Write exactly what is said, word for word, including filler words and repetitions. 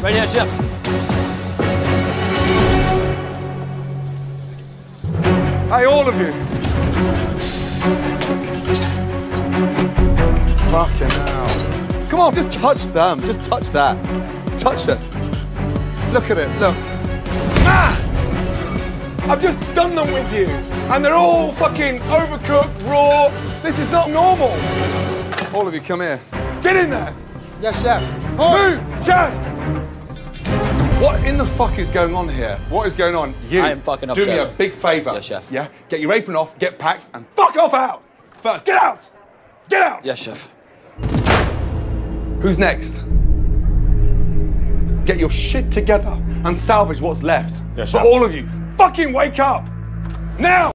Ready, yes, chef. Hey, all of you. Fucking hell. Come on, just touch them. Just touch that. Touch it. Look at it, look. Ah! I've just done them with you. And they're all fucking overcooked, raw. This is not normal. All of you, come here. Get in there. Yes, chef. Move, chef. What in the fuck is going on here? What is going on? You. I am fucking off, Do chef. me a big favour. Yes, chef. Yeah? Get your apron off, get packed, and fuck off out. First, get out. Get out. Yes, chef. Who's next? Get your shit together and salvage what's left. Yes, But chef. all of you, fucking wake up! Now!